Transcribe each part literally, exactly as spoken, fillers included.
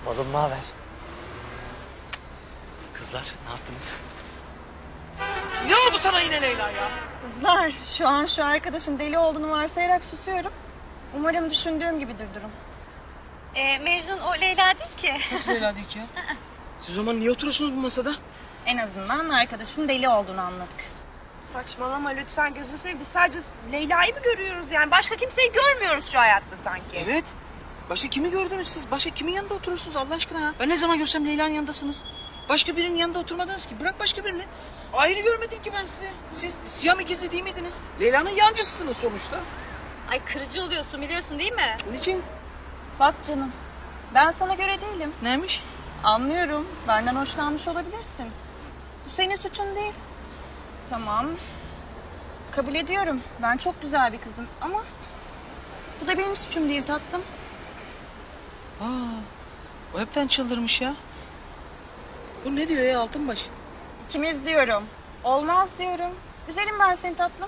Balım ne haber? Kızlar ne yaptınız? Ne oldu sana yine Leyla ya? Kızlar, şu an şu arkadaşın deli olduğunu varsayarak susuyorum. Umarım düşündüğüm gibidir durum. Ee, Mecnun o Leyla değil ki. Nasıl Leyla değil ki ya? Siz o zaman niye oturuyorsunuz bu masada? En azından arkadaşın deli olduğunu anladık. Saçmalama lütfen gözünü seveyim. Biz sadece Leyla'yı mı görüyoruz yani? Başka kimseyi görmüyoruz şu hayatta sanki. Evet. Başka kimi gördünüz siz? Başka kimin yanında oturuyorsunuz Allah aşkına ya? Ben ne zaman görsem Leyla'nın yanındasınız. Başka birinin yanında oturmadınız ki. Bırak başka birini. Ayrı görmedim ki ben sizi. Siz Siyam ikizi değil miydiniz? Leyla'nın yancısısınız sonuçta. Ay kırıcı oluyorsun biliyorsun değil mi? Niçin? Bak canım, ben sana göre değilim. Neymiş? Anlıyorum, benden hoşlanmış olabilirsin. Bu senin suçun değil. Tamam, kabul ediyorum. Ben çok güzel bir kızım ama... bu da benim suçum değil tatlım. Aa, o hepten çıldırmış ya. Bu ne diyor ya Altınbaş? İkimiz diyorum. Olmaz diyorum. Üzerim ben seni tatlım.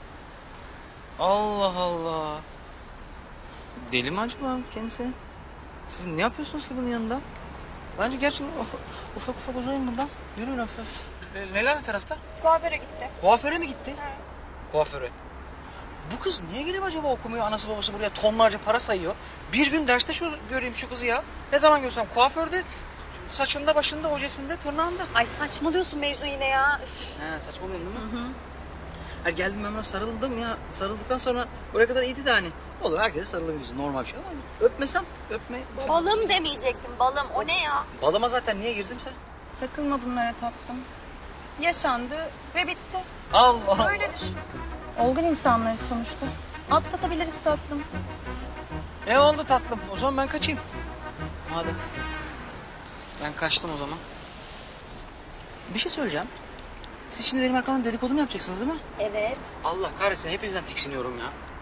Allah Allah. Deli mi acaba kendisi? Siz ne yapıyorsunuz ki bunun yanında? Bence gerçekten ufak ufak, ufak uzayın buradan. Yürüyün hafif hafif. Le- Leyla ne tarafta? Kuaföre gitti. Kuaföre mi gitti? Kuaföre. Bu kız niye gelip acaba okumuyor? Anası babası buraya tonlarca para sayıyor. Bir gün derste şu göreyim şu kızı ya. Ne zaman görsem kuaförde, saçında, başında, ojesinde, tırnağında. Ay saçmalıyorsun Mecnun yine ya. Üf. He saçmalıyorsun değil mi? Hı hı. Her geldim ben buna sarıldım ya. Sarıldıktan sonra oraya kadar iyiydi de hani. Olur herkese sarılabiliriz normal bir şey ama öpmesem öpme. Balım demeyecektim balım. O ne ya? Balıma zaten niye girdim sen? Takılma bunlara tatlım. Yaşandı ve bitti. Allah Allah. Öyle düşün. Olgun insanlarız sonuçta. Atlatabiliriz tatlım. Ne oldu tatlım? O zaman ben kaçayım. Madem. Ben kaçtım o zaman. Bir şey söyleyeceğim. Siz şimdi benim arkamdan dedikodu mu yapacaksınız değil mi? Evet. Allah kahretsin hepinizden tiksiniyorum ya.